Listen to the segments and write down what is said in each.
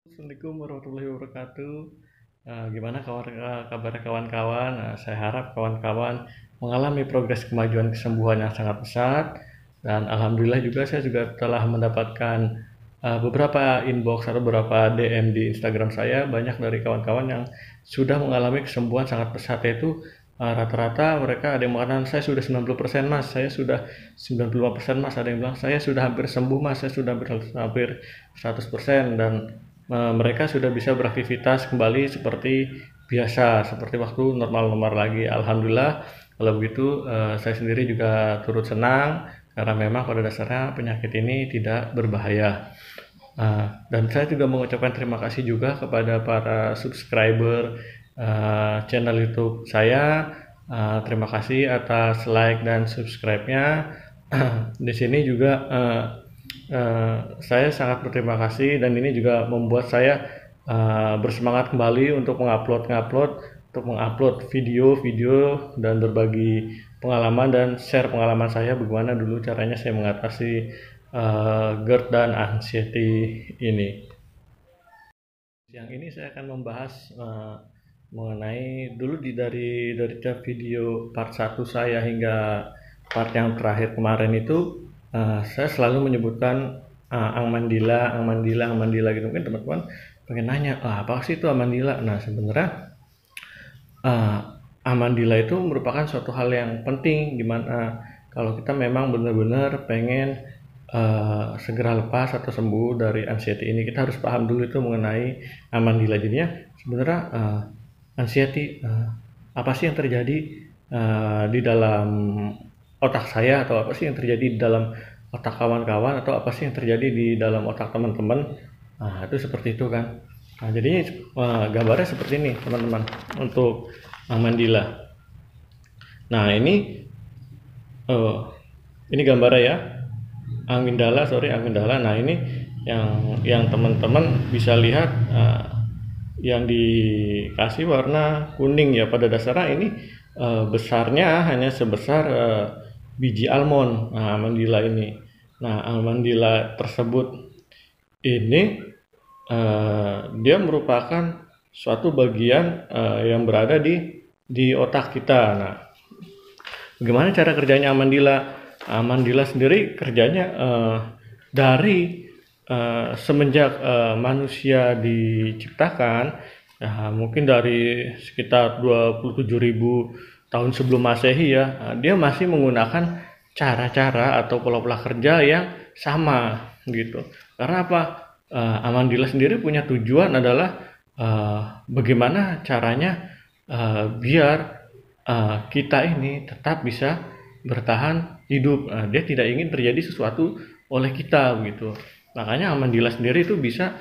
Assalamualaikum warahmatullahi wabarakatuh. Gimana kabar kawan-kawan? Saya harap kawan-kawan mengalami progres kemajuan kesembuhan yang sangat pesat, dan alhamdulillah juga saya juga telah mendapatkan beberapa inbox atau beberapa DM di Instagram saya, banyak dari kawan-kawan yang sudah mengalami kesembuhan sangat pesat, yaitu rata-rata mereka ada yang mengatakan saya sudah 90% mas, saya sudah 95% mas, ada yang bilang saya sudah hampir sembuh mas, saya sudah hampir 100%, dan mereka sudah bisa beraktivitas kembali seperti biasa, seperti waktu normal-normal lagi. Alhamdulillah, kalau begitu saya sendiri juga turut senang karena memang pada dasarnya penyakit ini tidak berbahaya. Dan saya juga mengucapkan terima kasih juga kepada para subscriber channel YouTube saya. Terima kasih atas like dan subscribe-nya. Di sini juga saya sangat berterima kasih, dan ini juga membuat saya bersemangat kembali untuk mengupload video-video dan berbagi pengalaman dan share pengalaman saya bagaimana dulu caranya saya mengatasi GERD dan anxiety ini. Yang ini saya akan membahas mengenai dulu dari video part 1 saya hingga part yang terakhir kemarin itu, saya selalu menyebutkan Ang Mandila gitu. Mungkin teman-teman pengen nanya, apa sih itu Amandila? Nah, sebenarnya Amandila itu merupakan suatu hal yang penting, dimana kalau kita memang benar-benar pengen segera lepas atau sembuh dari anxiety ini, kita harus paham dulu itu mengenai Amandila. Jadinya sebenarnya anxiety apa sih yang terjadi di dalam otak saya, atau apa sih yang terjadi di dalam otak kawan-kawan, atau apa sih yang terjadi di dalam otak teman-teman. Nah, itu seperti itu kan. Nah, jadinya gambarnya seperti ini teman-teman untuk Mandila. Nah, ini gambarnya ya, Amindala. Nah, ini yang teman-teman bisa lihat, yang dikasih warna kuning ya. Pada dasarnya ini besarnya hanya sebesar biji almond. Nah, Amandila ini. Nah, Amandila tersebut ini dia merupakan suatu bagian yang berada di otak kita. Nah, bagaimana cara kerjanya Amandila? Amandila sendiri kerjanya dari semenjak manusia diciptakan, ya, mungkin dari sekitar 27.000 tahun sebelum Masehi ya, dia masih menggunakan cara-cara atau pola-pola kerja yang sama gitu. Karena apa? Amandila sendiri punya tujuan adalah bagaimana caranya biar kita ini tetap bisa bertahan hidup. Dia tidak ingin terjadi sesuatu oleh kita gitu. Makanya Amandila sendiri itu bisa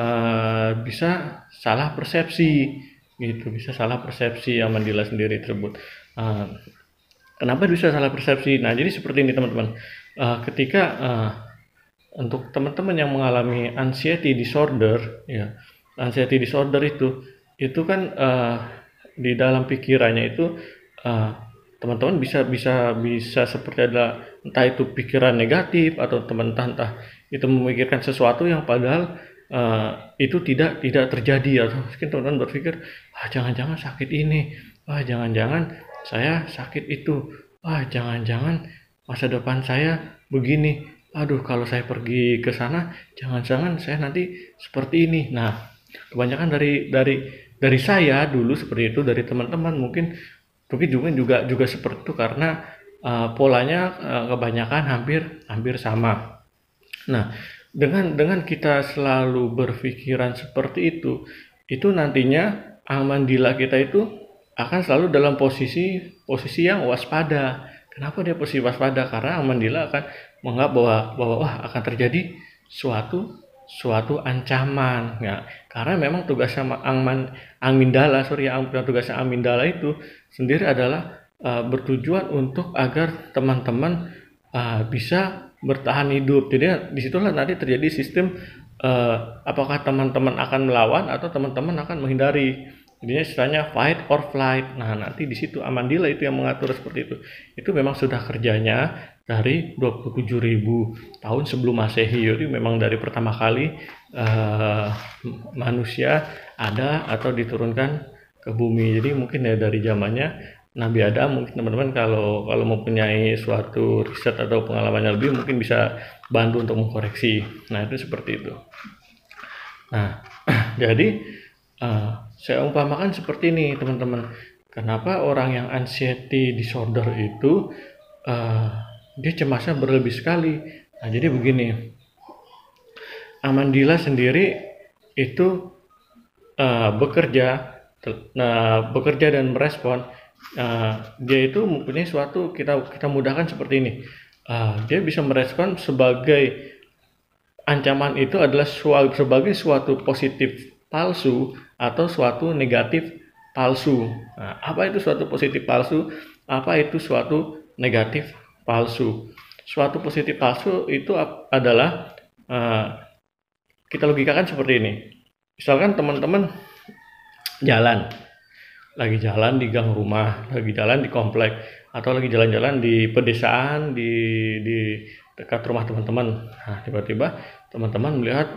salah persepsi gitu, bisa salah persepsi Amandila sendiri tersebut. Kenapa bisa salah persepsi? Nah, jadi seperti ini teman-teman. Ketika untuk teman-teman yang mengalami anxiety disorder, ya, anxiety disorder itu kan di dalam pikirannya itu teman-teman bisa seperti ada, entah itu pikiran negatif atau entah itu memikirkan sesuatu yang padahal itu tidak terjadi, atau mungkin teman-teman berpikir, jangan-jangan sakit ini, jangan-jangan saya sakit itu, jangan-jangan masa depan saya begini, aduh kalau saya pergi ke sana jangan-jangan saya nanti seperti ini. Nah, kebanyakan dari saya dulu seperti itu, dari teman-teman mungkin juga seperti itu, karena polanya kebanyakan hampir sama. Nah, dengan kita selalu berpikiran seperti itu nantinya Amandila kita itu akan selalu dalam posisi yang waspada. Kenapa dia posisi waspada? Karena Amandila akan menganggap bahwa akan terjadi suatu ancaman ya. Karena memang tugasnya tugasnya Amindala itu sendiri adalah bertujuan untuk agar teman-teman bisa bertahan hidup. Jadi disitulah nanti terjadi sistem apakah teman-teman akan melawan atau teman-teman akan menghindari. Jadinya istilahnya fight or flight. Nah, nanti di situ Amandila itu yang mengatur seperti itu. Itu memang sudah kerjanya dari 27.000 tahun sebelum Masehi. Jadi memang dari pertama kali manusia ada atau diturunkan ke bumi. Jadi mungkin ya dari zamannya Nabi Adam, mungkin teman-teman kalau mempunyai suatu riset atau pengalamannya lebih mungkin bisa bantu untuk mengkoreksi. Nah, itu seperti itu. Nah, jadi saya umpamakan seperti ini teman-teman. Kenapa orang yang anxiety disorder itu dia cemasnya berlebih sekali. Nah, jadi begini, Amandila sendiri itu bekerja dan merespon. Dia itu mempunyai suatu, kita mudahkan seperti ini. Dia bisa merespon sebagai ancaman itu adalah sebagai suatu positif palsu atau suatu negatif palsu. Nah, apa itu suatu positif palsu? Apa itu suatu negatif palsu? Suatu positif palsu itu adalah kita logikakan seperti ini. Misalkan teman-teman lagi jalan di gang rumah, lagi jalan di komplek, atau lagi jalan-jalan di pedesaan di dekat rumah teman-teman. Nah, tiba-tiba teman-teman melihat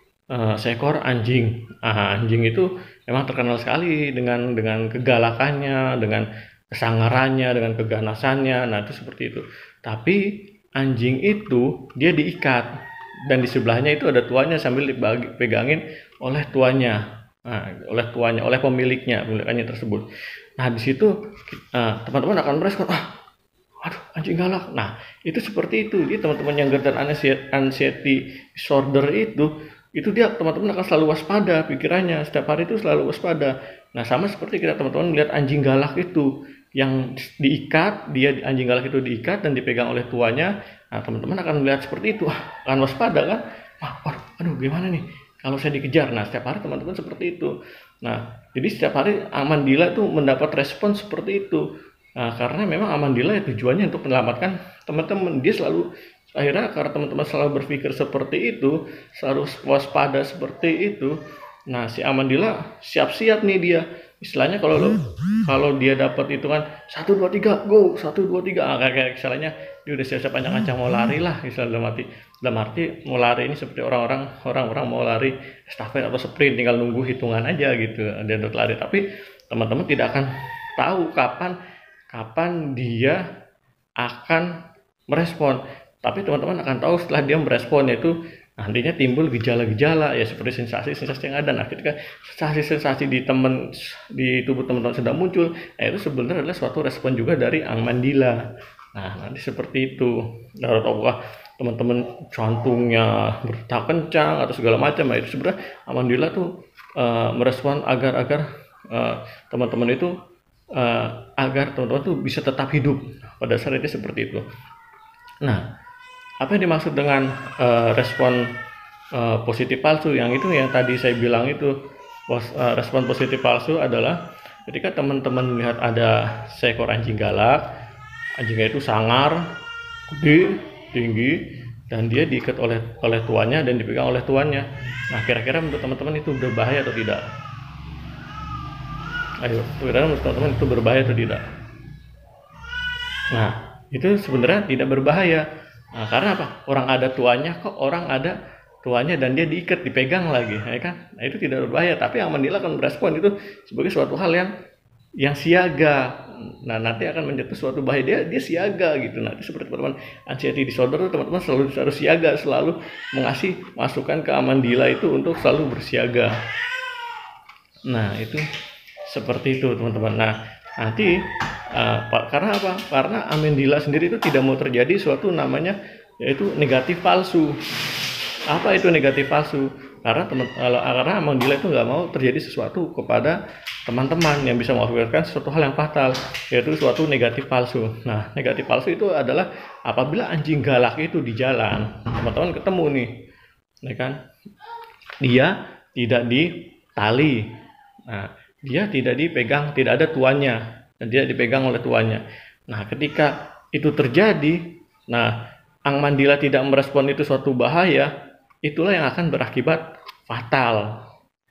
seekor anjing. Anjing itu memang terkenal sekali dengan kegalakannya, dengan kesangarannya, dengan keganasannya. Nah, itu seperti itu. Tapi anjing itu dia diikat dan di sebelahnya itu ada tuannya sambil dipegangin oleh tuannya. Oleh pemiliknya tersebut. Nah, di situ teman-teman akan merespon, aduh anjing galak. Nah, itu seperti itu. Jadi teman-teman yang gerdan anxiety disorder itu dia teman-teman akan selalu waspada pikirannya, setiap hari itu selalu waspada. Nah, sama seperti kita teman-teman melihat anjing galak itu yang diikat, anjing galak itu diikat dan dipegang oleh tuannya. Nah, teman-teman akan melihat seperti itu, akan waspada kan? Aduh gimana nih kalau saya dikejar. Nah, setiap hari teman-teman seperti itu. Nah, jadi setiap hari Amandila itu mendapat respon seperti itu. Nah, karena memang Amandila ya tujuannya untuk menyelamatkan teman-teman. Dia selalu, akhirnya karena teman-teman selalu berpikir seperti itu, selalu waspada seperti itu. Nah, si Amandila siap-siap nih dia. Istilahnya kalau dia dapat itu kan 1 2 3 go, 1 2 3. Kayak istilahnya dia udah siap-siap ancang-ancang mau lari lah, istilah dalam arti mau lari ini seperti orang-orang mau lari estafet atau sprint, tinggal nunggu hitungan aja gitu dia udah lari. Tapi teman-teman tidak akan tahu kapan dia akan merespon. Tapi teman-teman akan tahu setelah dia merespon, yaitu nantinya timbul gejala-gejala ya seperti sensasi-sensasi yang ada. Nah, ketika sensasi-sensasi di tubuh teman-teman sedang muncul, itu sebenarnya adalah suatu respon juga dari Amandila. Nah, nanti seperti itu. Apakah teman-teman jantungnya berdetak kencang atau segala macam, itu sebenarnya Amandila tuh merespon agar teman-teman itu agar teman-teman tuh bisa tetap hidup. Pada saat itu seperti itu. Nah, apa yang dimaksud dengan respon positif palsu? Yang tadi saya bilang itu, respon positif palsu adalah ketika teman-teman melihat ada seekor anjing galak, anjingnya itu sangar, gede, tinggi, dan dia diikat oleh tuannya dan dipegang oleh tuannya. Nah, kira-kira menurut teman-teman itu berbahaya atau tidak? Ayo, kira-kira menurut teman-teman itu berbahaya atau tidak? Nah, itu sebenarnya tidak berbahaya. Nah, karena apa? Orang ada tuannya dan dia diikat, dipegang lagi, ya kan? Nah, itu tidak berbahaya. Tapi Amandila akan merespon itu sebagai suatu hal yang siaga. Nah, nanti akan menjadi suatu bahaya, dia siaga gitu. Nanti seperti teman-teman anxiety disorder, teman-teman selalu harus siaga, selalu mengasih masukan ke Amandila itu untuk selalu bersiaga. Nah, itu seperti itu teman-teman. Nah, nanti karena apa? Karena Amandila sendiri itu tidak mau terjadi suatu namanya yaitu negatif palsu. Apa itu negatif palsu? Karena Amandila itu nggak mau terjadi sesuatu kepada teman-teman yang bisa mengakibatkan sesuatu hal yang fatal, yaitu suatu negatif palsu. Nah, negatif palsu itu adalah apabila anjing galak itu di jalan, teman-teman ketemu nih, ya kan? Dia tidak ditali. Nah, dia tidak dipegang, tidak ada tuannya, dan dia dipegang oleh tuannya. Nah, ketika itu terjadi, Amandila tidak merespon itu suatu bahaya, itulah yang akan berakibat fatal.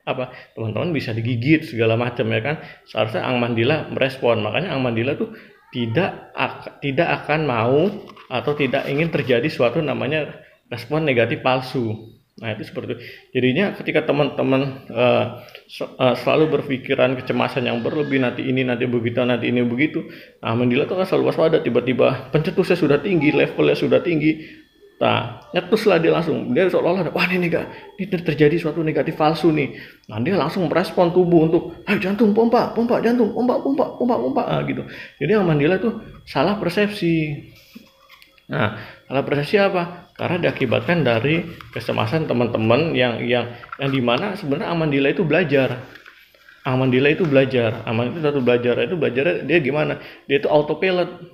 apa, teman-teman bisa digigit segala macam ya kan. Seharusnya amandila merespon, makanya amandila tuh tidak akan mau atau tidak ingin terjadi suatu namanya respon negatif palsu. Nah itu seperti itu. Jadinya ketika teman-teman selalu berpikiran kecemasan yang berlebih, nanti ini nanti begitu nanti ini begitu, nah amandila tuh kan selalu waspada. Tiba-tiba pencetusnya sudah tinggi, levelnya sudah tinggi, nah nyetuslah dia langsung, dia seolah-olah wah ini terjadi suatu negatif palsu nih. Nah dia langsung merespon tubuh untuk ayo jantung pompa jantung pompa gitu. Jadi amandila tuh salah persepsi. Nah, salah persepsi apa? Karena diakibatkan dari kecemasan teman-teman yang dimana sebenarnya amandila itu belajar. Amandila itu belajar. Amandila itu belajar. Itu belajarnya dia gimana? Dia itu autopilot.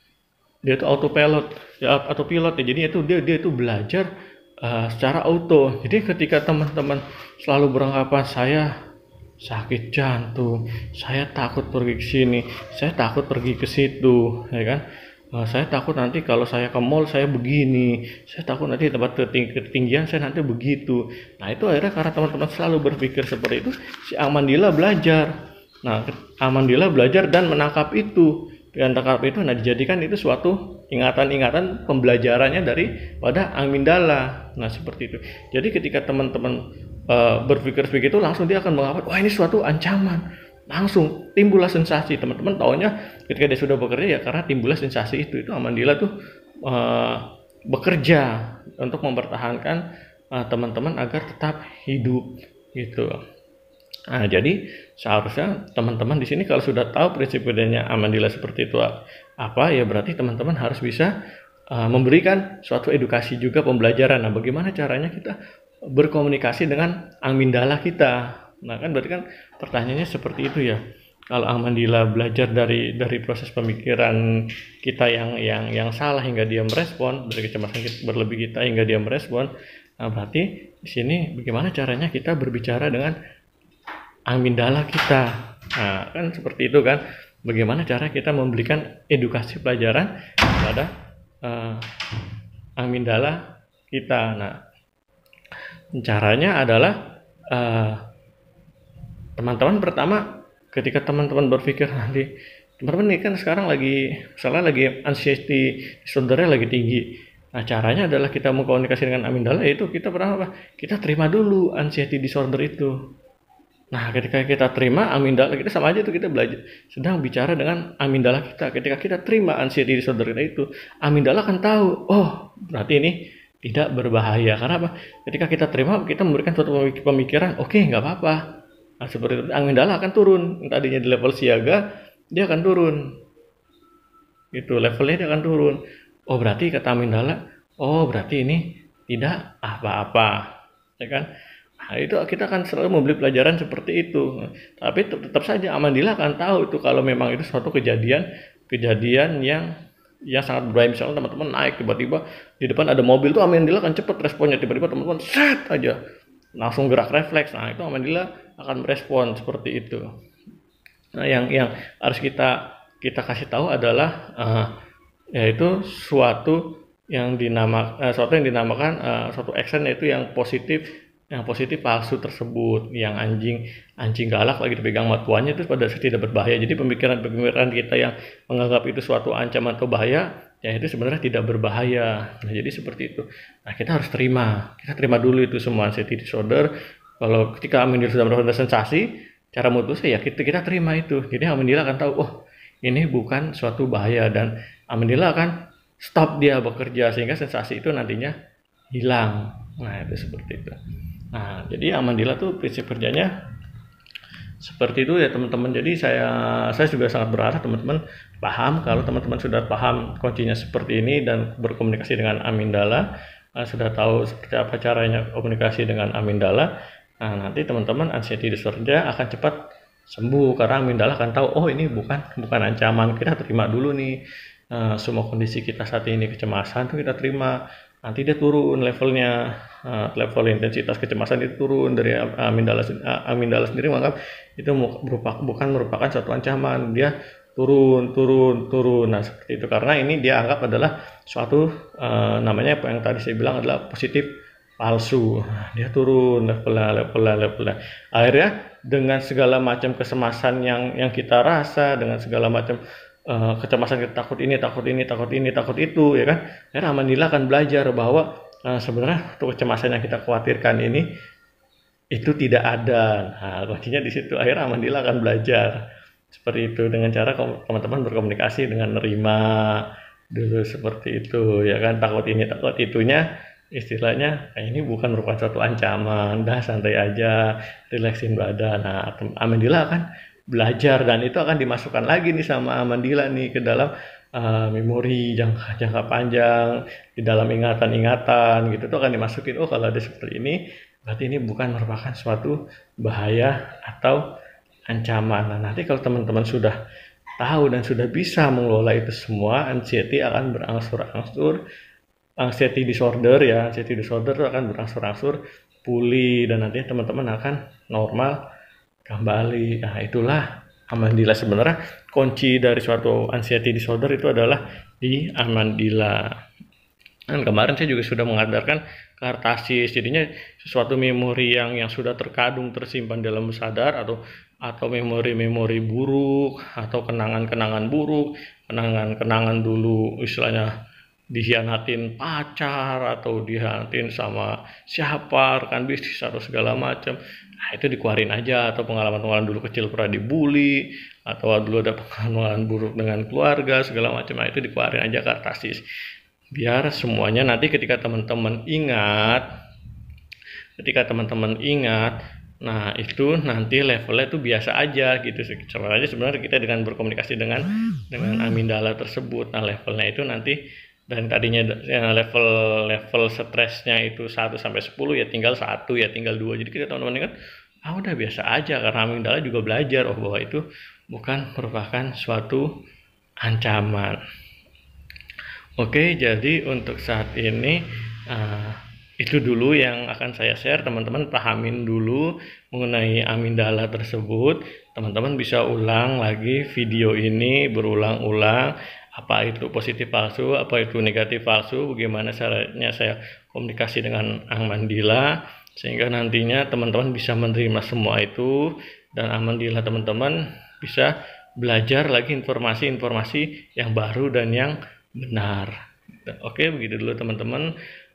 Ya autopilot ya. Jadi itu dia itu belajar secara auto. Jadi ketika teman-teman selalu beranggapan saya sakit jantung, saya takut pergi ke sini, saya takut pergi ke situ, ya kan? Saya takut nanti kalau saya ke mall saya begini, saya takut nanti tempat ketinggian saya nanti begitu. Nah itu akhirnya karena teman-teman selalu berpikir seperti itu, si amandila belajar. Nah amandila belajar dan menangkap itu, nah dijadikan itu suatu ingatan-ingatan pembelajarannya daripada amigdala. Nah seperti itu. Jadi ketika teman-teman berpikir begitu, langsung dia akan menganggap wah ini suatu ancaman. Langsung timbullah sensasi. Teman-teman taunya ketika dia sudah bekerja ya karena timbullah sensasi itu amandila tuh bekerja untuk mempertahankan teman-teman agar tetap hidup gitu. Nah jadi seharusnya teman-teman di sini kalau sudah tahu prinsip kerjanya amandila seperti itu apa ya, berarti teman-teman harus bisa memberikan suatu edukasi juga pembelajaran. Nah bagaimana caranya kita berkomunikasi dengan amigdala kita. Nah kan berarti kan pertanyaannya seperti itu ya. Kalau amandila belajar dari proses pemikiran kita yang salah hingga dia merespon, dari kecemasan kita, berlebih kita hingga dia merespon. Nah berarti di sini bagaimana caranya kita berbicara dengan amigdala kita. Nah kan seperti itu kan. Bagaimana cara kita memberikan edukasi pelajaran kepada amigdala kita. Nah caranya adalah teman-teman pertama ketika teman-teman berpikir nanti teman-teman ini kan sekarang lagi anxiety disordernya lagi tinggi. Nah caranya adalah kita mengkomunikasi dengan amigdala, itu kita kita terima dulu anxiety disorder itu. Nah ketika kita terima amigdala kita, sama aja tuh kita belajar sedang bicara dengan amigdala kita. Ketika kita terima anxiety disorder kita itu, amigdala akan tahu oh berarti ini tidak berbahaya. Karena apa? Ketika kita terima, kita memberikan suatu pemikiran, oke, nggak apa-apa. Nah, seperti itu, amigdala akan turun. Tadinya di level siaga, dia akan turun. Gitu, levelnya dia akan turun. Oh, berarti kata amigdala, oh berarti ini tidak apa-apa. Ya kan? Nah, itu kita akan selalu memberi pelajaran seperti itu. Tapi tetap saja amigdala akan tahu itu kalau memang itu suatu kejadian yang sangat berbahaya. Misalnya teman-teman naik tiba-tiba di depan ada mobil tuh, amigdala akan cepat responnya. Tiba-tiba teman-teman set aja langsung gerak refleks. Nah itu amigdala akan merespon seperti itu. Nah yang harus kita kasih tahu adalah yaitu suatu yang dinamakan suatu action, yaitu yang positif palsu tersebut. Yang anjing galak lagi dipegang matuannya itu pada saat tidak berbahaya. Jadi pemikiran kita yang menganggap itu suatu ancaman atau bahaya, ya itu sebenarnya tidak berbahaya. Nah jadi seperti itu. Nah kita harus kita terima dulu itu semua anxiety disorder. Kalau ketika amigdala sudah merasakan sensasi, cara mutusnya ya kita terima itu. Jadi amigdala akan tahu oh ini bukan suatu bahaya, dan amigdala akan stop dia bekerja sehingga sensasi itu nantinya hilang. Nah itu seperti itu. Nah jadi amigdala tuh prinsip kerjanya seperti itu ya teman-teman. Jadi saya juga sangat berharap teman-teman paham. Kalau teman-teman sudah paham kuncinya seperti ini dan berkomunikasi dengan amigdala, sudah tahu seperti apa caranya komunikasi dengan amigdala, nah nanti teman-teman anxiety disorder akan cepat sembuh karena amigdala akan tahu oh ini bukan ancaman. Kita terima dulu nih semua kondisi kita saat ini, kecemasan tuh kita terima. Nanti dia turun levelnya, level intensitas kecemasan itu turun dari amigdala sendiri menganggap itu bukan merupakan suatu ancaman. Dia turun. Nah seperti itu, karena ini dia anggap adalah suatu namanya apa yang tadi saya bilang adalah positif palsu. Dia turun levelnya. Akhirnya dengan segala macam kesemasan yang kita rasa, dengan segala macam kecemasan, kita takut itu, ya kan? Akhirnya Amandila akan belajar bahwa sebenarnya untuk kecemasan yang kita khawatirkan ini itu tidak ada. Nah, kuncinya di situ. Akhirnya Amandila akan belajar seperti itu dengan cara teman-teman berkomunikasi dengan nerima dulu seperti itu, ya kan? Takut ini takut itunya, istilahnya ini bukan merupakan suatu ancaman, dah santai aja, relaksin badan. Nah, Amandila akan belajar dan itu akan dimasukkan lagi nih sama Amandila nih ke dalam memori jangka panjang, di dalam ingatan gitu tuh akan dimasukin. Oh, kalau ada seperti ini berarti ini bukan merupakan suatu bahaya atau ancaman. Nah, nanti kalau teman-teman sudah tahu dan sudah bisa mengelola itu semua, anxiety akan berangsur-angsur, anxiety disorder itu akan berangsur-angsur pulih dan nantinya teman-teman akan normal kembali. Nah, itulah Amandila. Sebenarnya kunci dari suatu anxiety disorder itu adalah di Amandila. Dan kemarin saya juga sudah mengajarkan kartasis, jadinya sesuatu memori yang sudah terkadung tersimpan dalam sadar atau memori-memori buruk atau kenangan-kenangan buruk, kenangan-kenangan dulu istilahnya dihianatin pacar atau dihianatin sama siapa, rekan bisnis atau segala macam. Nah, itu dikeluarin aja, atau pengalaman-pengalaman dulu kecil pernah dibully atau dulu ada pengalaman buruk dengan keluarga segala macam. Nah, itu dikeluarin aja kartasis. Biar semuanya nanti ketika teman-teman ingat, nah itu nanti levelnya itu biasa aja gitu. Sebenarnya kita dengan berkomunikasi dengan amigdala tersebut, nah levelnya itu nanti, dan tadinya level stresnya itu 1 sampai 10, ya tinggal 1, ya tinggal 2. Jadi kita teman-teman ingat, udah biasa aja, karena amigdala juga belajar bahwa itu bukan merupakan suatu ancaman. Oke, jadi untuk saat ini itu dulu yang akan saya share. Teman-teman pahamin dulu mengenai amigdala tersebut. Teman-teman bisa ulang lagi video ini berulang-ulang. Apa itu positif palsu, apa itu negatif palsu, bagaimana caranya saya komunikasi dengan Amandila, sehingga nantinya teman-teman bisa menerima semua itu, dan Amandila teman-teman bisa belajar lagi informasi-informasi yang baru dan yang benar. Oke, begitu dulu teman-teman.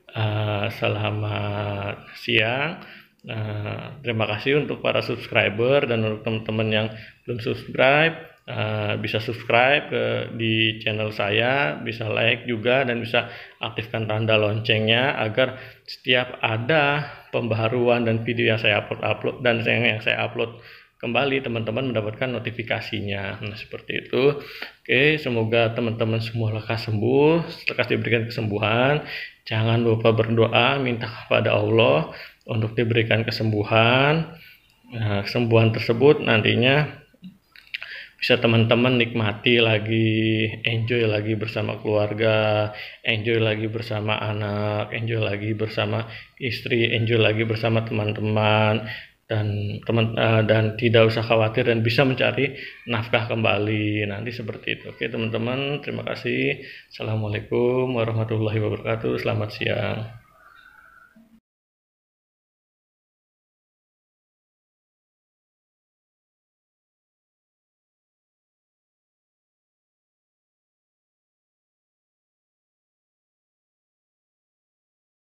Selamat siang. Terima kasih untuk para subscriber, dan untuk teman-teman yang belum subscribe, bisa subscribe di channel saya, bisa like juga, dan bisa aktifkan tanda loncengnya agar setiap ada pembaharuan dan video yang saya upload dan yang saya upload kembali, teman-teman mendapatkan notifikasinya. Nah, seperti itu. Oke, semoga teman-teman semua lekas sembuh, lekas diberikan kesembuhan. Jangan lupa berdoa, minta kepada Allah untuk diberikan kesembuhan. Nah, kesembuhan tersebut nantinya bisa teman-teman nikmati lagi, enjoy lagi bersama keluarga, enjoy lagi bersama anak, enjoy lagi bersama istri, enjoy lagi bersama teman-teman, dan tidak usah khawatir dan bisa mencari nafkah kembali nanti seperti itu. Oke teman-teman, terima kasih. Assalamualaikum warahmatullahi wabarakatuh. Selamat siang.